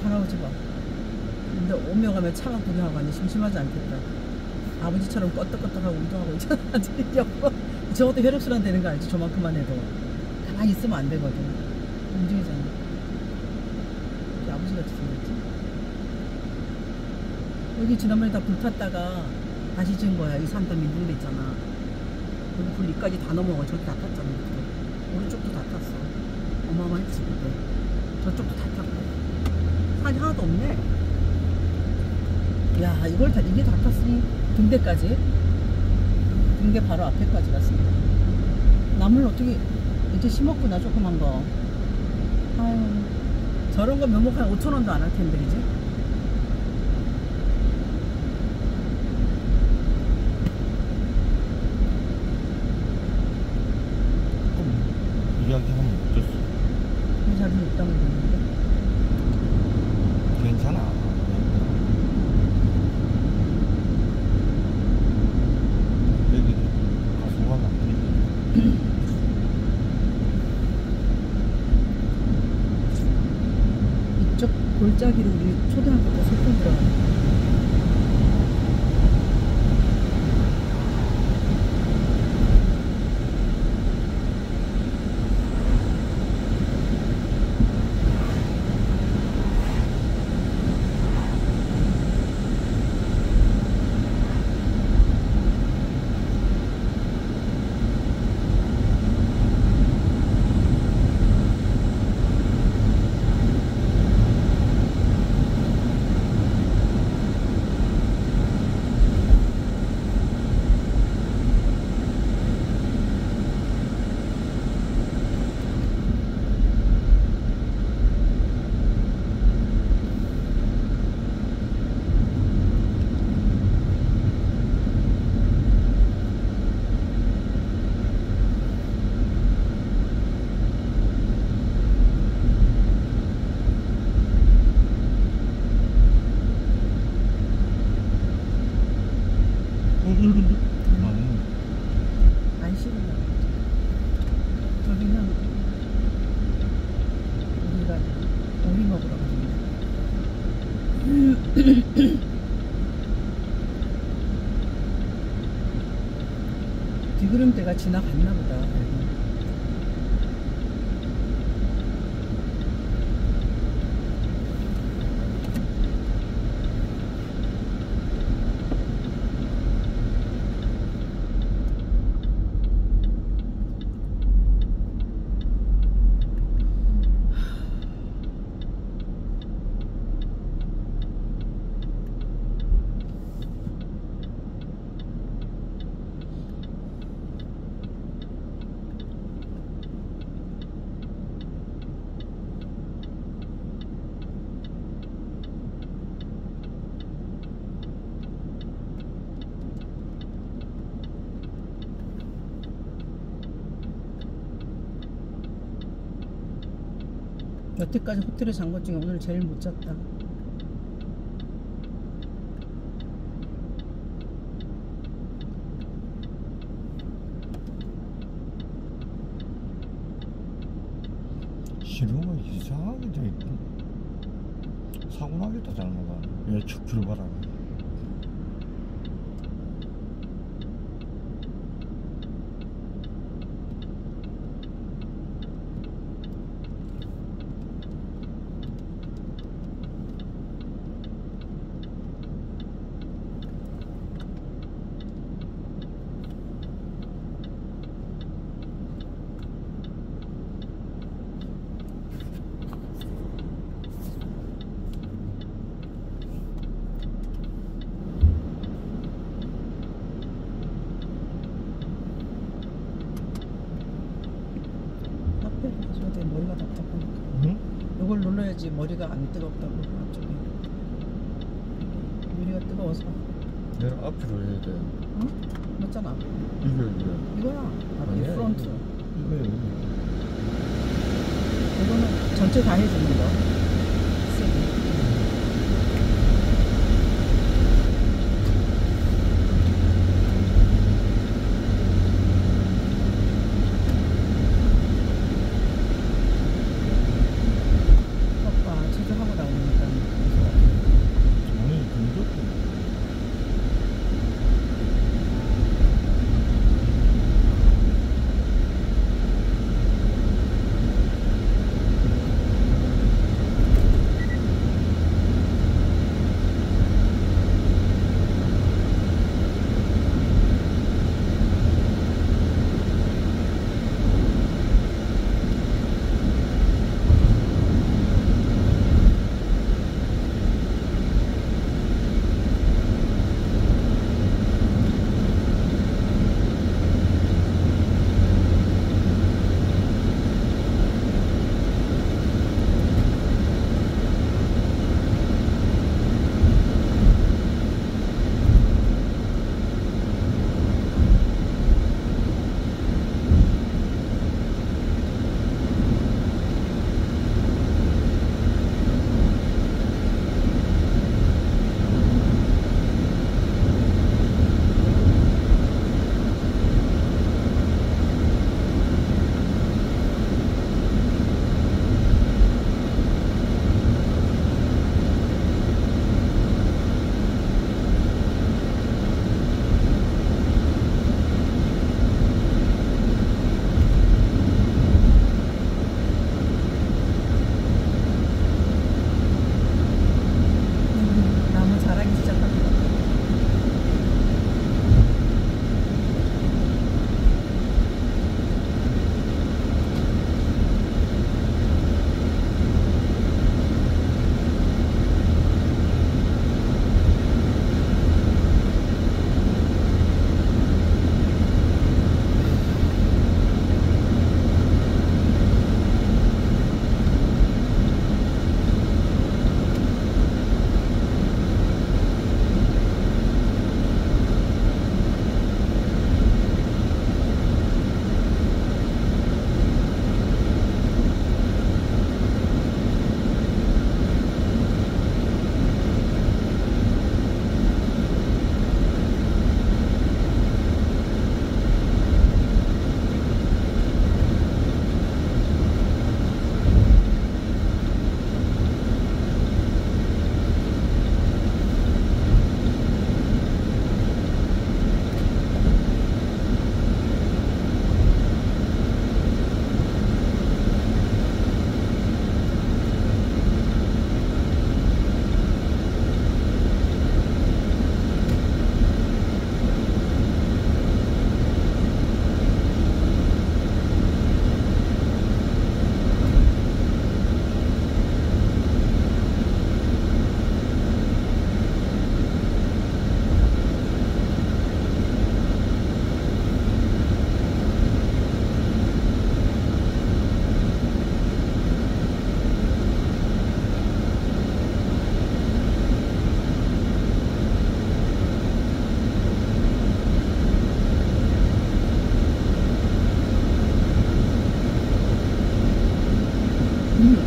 할아버지 봐. 근데 오며 가며 차만 구경하고 앉아 심심하지 않겠다. 아버지처럼 껐덕껐덕하고 운동하고 있잖아. 저것도 혈액순환 되는 거 알지? 저만큼만 해도. 가만히 있으면 안 되거든. 움직이잖아. 아버지 같이 생겼지? 여기 지난번에 다 불탔다가 다시 지은 거야. 이 산다 민둥대 있잖아. 여기 불 이까지 다 넘어가. 저기 다 탔잖아. 오른쪽도 다 탔어. 어마어마했지 그때. 저쪽도 다 탔고. 산이 하나도 없네. 야, 이걸 다, 이게 다 탔으니 등대까지. 등대 바로 앞에까지 갔습니다. 나물 어떻게 이제 심었구나. 조그만 거. 아유, 저런 거 묘목 한 5,000원도 안 할 텐데 이제. 이야기하면 어쩔 수. 이 자리에 있다고 그러는데. 괜찮아. 여기 가수가 많지. 이쪽 골짜기로 우리 초등학교 때 소풍 들어가는 안 싫은가. 저기는 우리가 오리 먹으러 갑니다. 뒤구름대가 지나갔나 보다. 여태까지 호텔에 잔 것 중에 오늘 제일 못 잤다. 시루가 이상하게 돼 있고 사고 나겠다 잘못하면. 예측 출발하네. 머리가 답답하니까. 응? 이걸 눌러야지 머리가 안 뜨겁다고. 앞쪽에 머리가 뜨거워서. 내가 앞으로 해야 돼. 응? 맞잖아. 이거야. 아, 이 프론트. 이거야. 이거는 전체 다 해주는 거. 세게. 오빠 제주하고 나오니까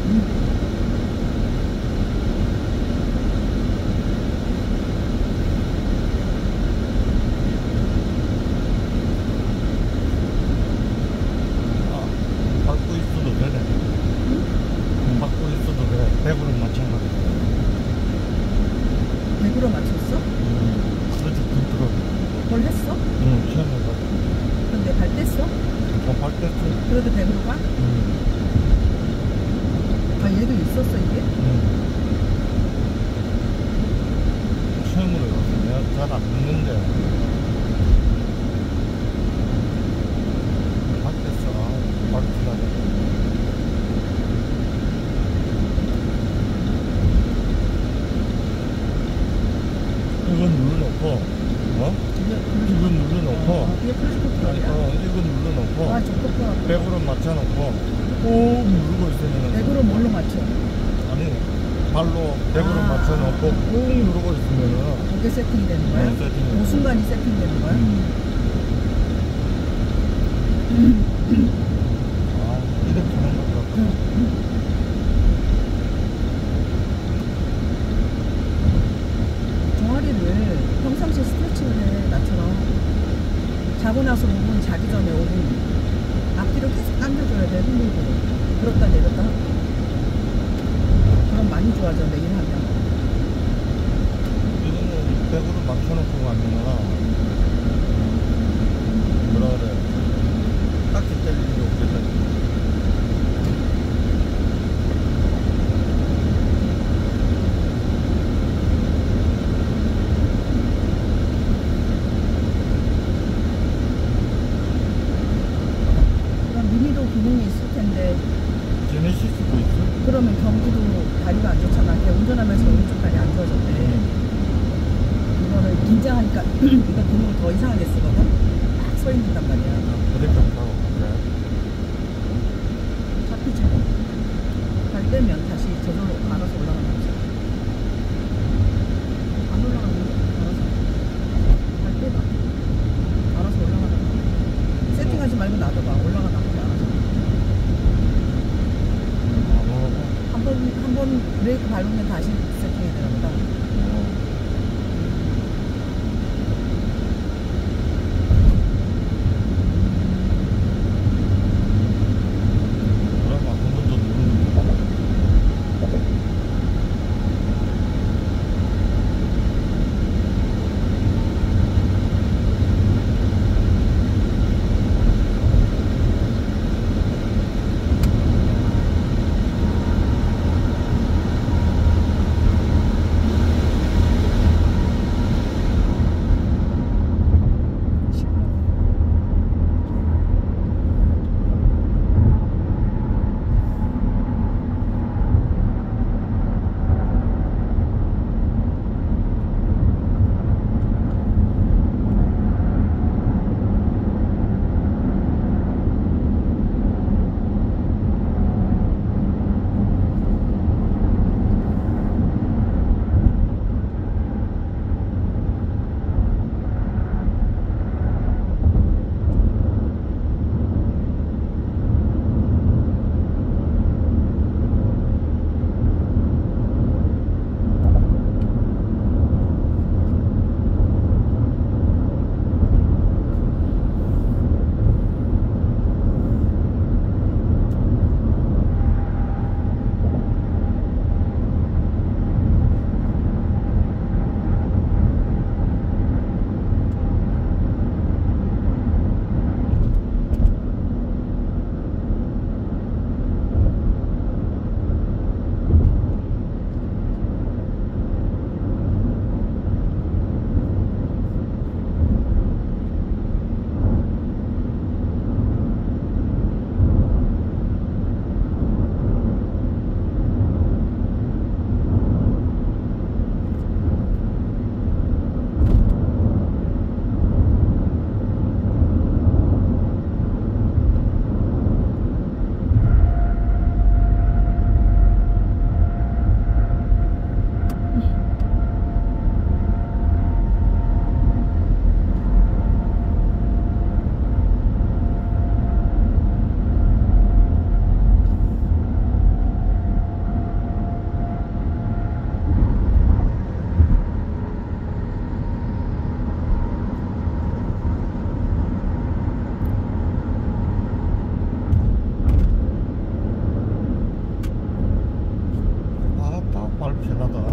밟고 있어도 되네. 밟고 있어도 돼. 100으로 마찬가지. 100으로 맞췄어? 그래도 부드러. 그걸 했어? 응, 시험해봐. 근데 발 뗐어? 밟겠어. 그래도 100으로 가? 응. 아 얘도 있었어 이게? 응. 시험으로 해봤어. 내가 잘 안 믿는데. 밟겠어. 밟히다가. 이건 눌러놓고, 어? 이건 눌러놓고, 이게 플래시코트야? 이건 눌러놓고, 아 저것도 100으로 맞춰놓고, 꾹 누르고 있으면, 100으로 뭘로 맞춰? 아니, 발로 100으로 아. 맞춰놓고, 꾹 누르고 있으면은, 그게 세팅이 되는 거야? 네, 세팅이 그 순간이 세팅되는 거야? 아, 이렇게 하는 것 같고. 종아리를 평상시에 스트레칭을 해 나처럼 자고 나서 5분 자기 전에 5분 앞뒤로 계속 당겨줘야 돼 힘들고 들었다 내렸다 하고 그럼 많이 좋아져 매일 하면 이거는 100으로 맞춰놓고 가면은, 뭐라 그래. 딱히 때리는 게 없겠다. 그럼 미니도 기능이 있을 텐데 제네시스도 있어? 그러면 경기도 다리가 안 좋잖아 걔 운전하면서 오른쪽 다리 안 좋아졌대 이거는 긴장하니까 이거 기능을 더 이상하게 쓰거든 딱 서 있는단 말이야 그래, 좋다고. 그래. 잡히지 발 떼면 다시 저절로 알아서 올라가는 거지 안 올라가는데 알아서 발 떼봐 알아서 올라가는 거 세팅하지 말고 놔둬봐 올라가나 보다 알아서 한 번 브레이크 밟으면 다시 세팅해야 되나 보다 그러면 한 번 더 누르는 거야. 편하다.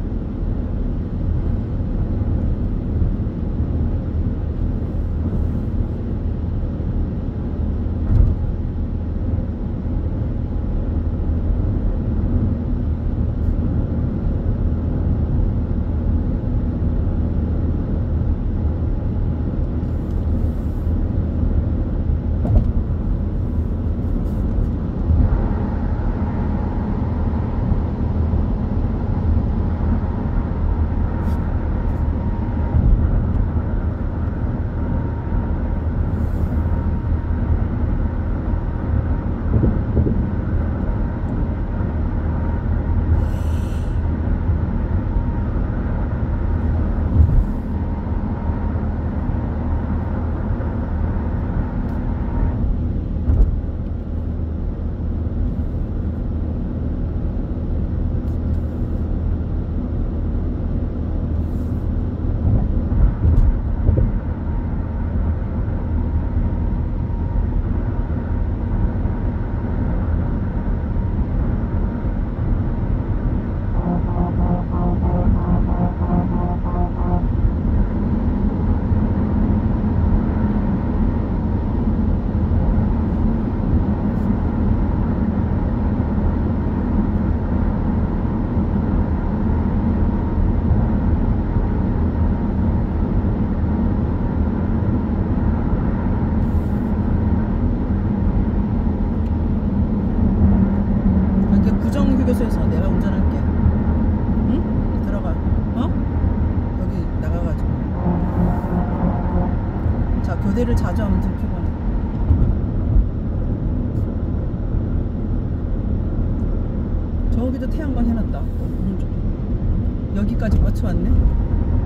휴게소에서 내가 운전할게. 응? 들어가. 어? 여기 나가가지고. 자, 교대를 자주 하면 좀 피곤해. 저기도 태양광 해놨다. 오른쪽. 여기까지 맞춰왔네.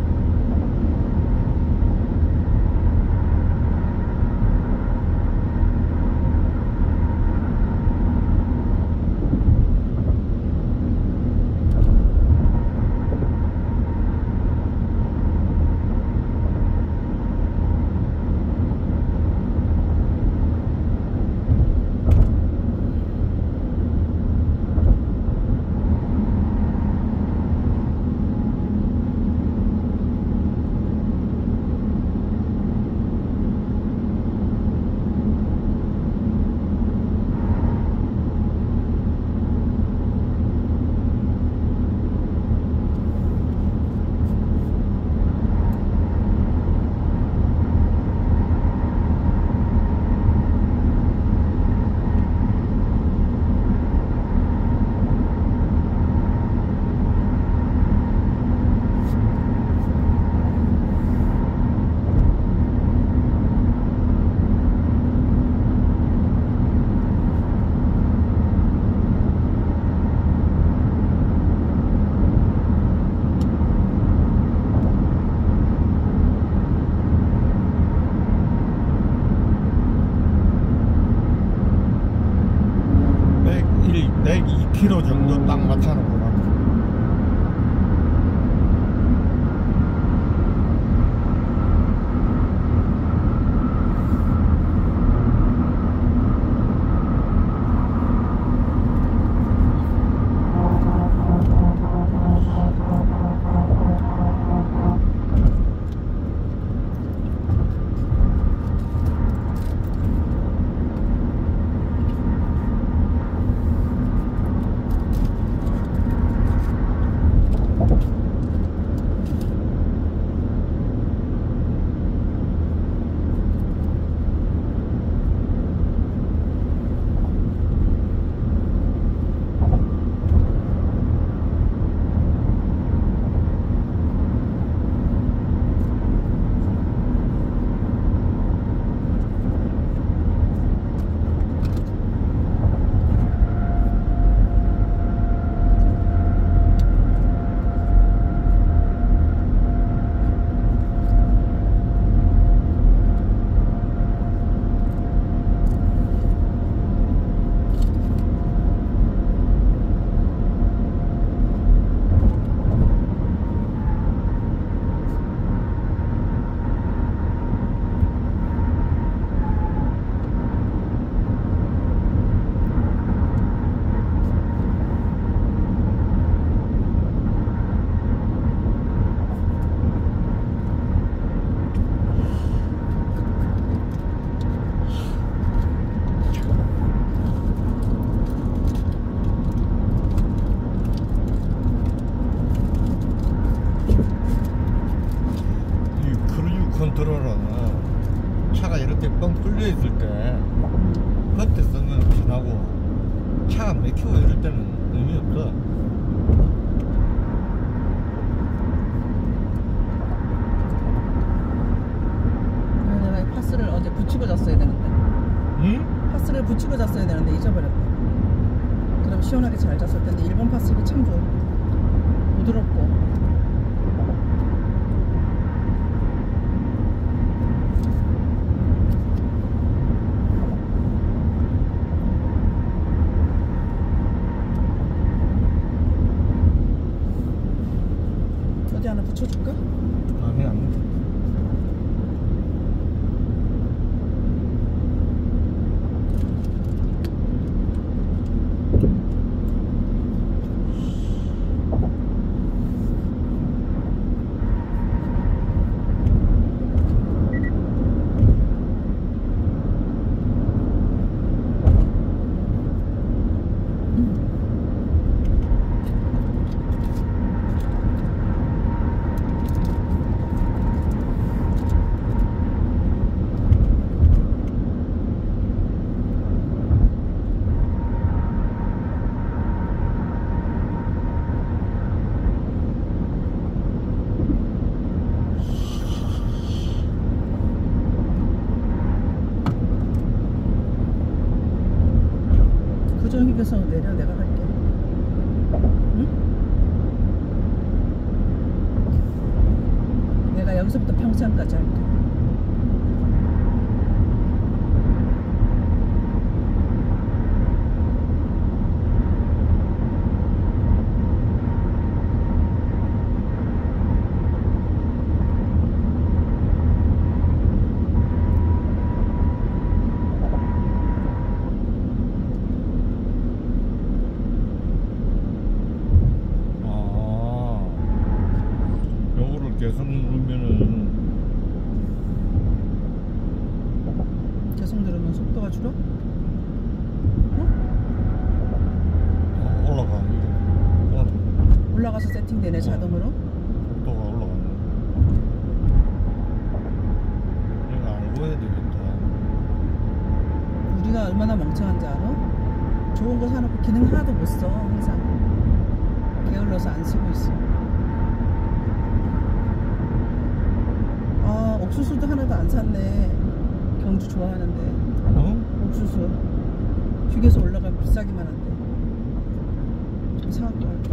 키로 정도 딱 맞춰놓구나. 갈 때는 의미 없어. 내가 이 파스를 어제 붙이고 잤어야 되는데. 응? 파스를 붙이고 잤어야 되는데 잊어버렸다. 그럼 시원하게 잘 잤을 텐데 일본 파스가 참 좋아. 부드럽고. 어디 하나 붙여줄까? 마음에 안 들어. 구정휴게소 내려 내가 갈게. 응? 내가 여기서부터 평창까지 할게. 계속 누르면은 계속 누르면 속도가 줄어? 올라가. 올라가서 세팅되네 자동으로. 속도가 올라가네. 내가 알고 해야 되겠다. 우리가 얼마나 멍청한지 알아? 좋은 거 사놓고 기능 하나도 못 써. 항상 게을러서 안 쓰고 있어. 아, 옥수수도 하나도 안 샀네. 경주 좋아하는데. 어? 옥수수 휴게소 올라가면 비싸기만 한데 좀 사갖고 갈까?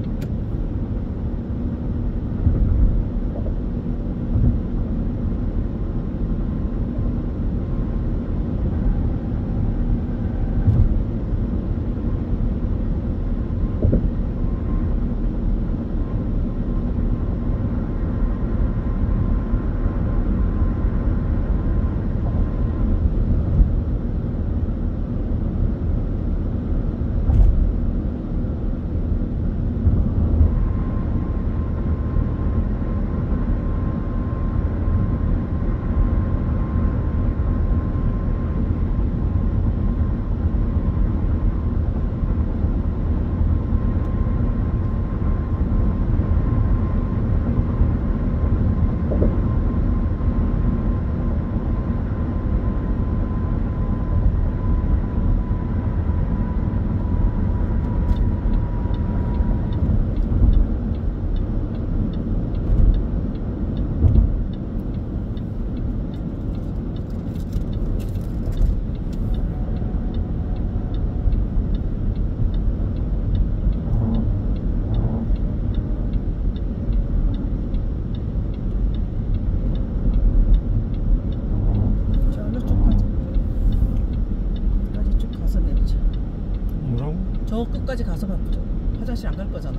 저 끝까지 가서 바꾸자. 화장실 안 갈 거잖아.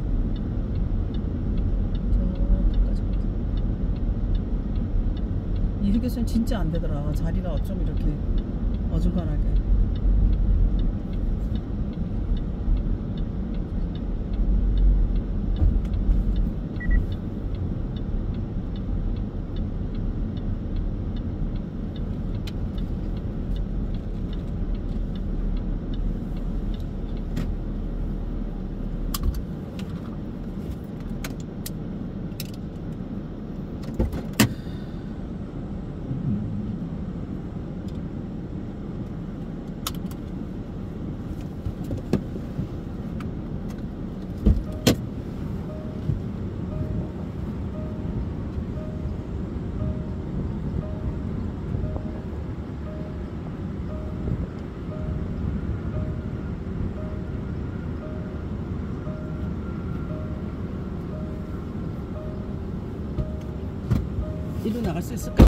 저 끝까지 가서. 이 휴게소는 진짜 안 되더라. 자리가 어쩜 이렇게 어중간하게. 뒤로 나갈 수 있을까?